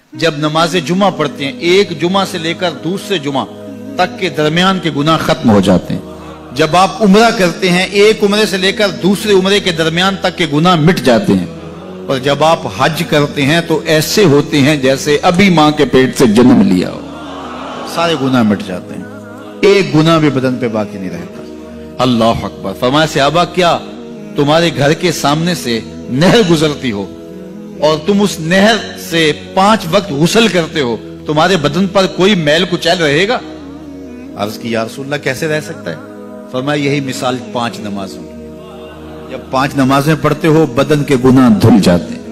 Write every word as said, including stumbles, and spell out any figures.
जब नमाज जुमा पढ़ते हैं, एक जुमा से लेकर दूसरे जुमा तक के दरमियान के गुनाह खत्म हो जाते हैं। जब आप उम्रा करते हैं, एक उम्रे से लेकर दूसरे उम्रे के दरमियान तक के गुनाह मिट जाते हैं। और जब आप हज करते हैं तो ऐसे होते हैं जैसे अभी मां के पेट से जन्म लिया हो, सारे गुनाह मिट जाते हैं, एक गुनाह भी बदन पे बाकी नहीं रहता। अल्लाह अकबर। फरमाया सहाबा, क्या तुम्हारे घर के सामने से नहर गुजरती हो और तुम उस नहर से पांच वक्त गुस्ल करते हो, तुम्हारे बदन पर कोई मैल कुचैल रहेगा? अर्ज की, या रसूलल्लाह कैसे रह सकता है? फरमाया यही मिसाल पांच नमाजों की। जब पांच नमाजें पढ़ते हो बदन के गुनाह धुल जाते हैं।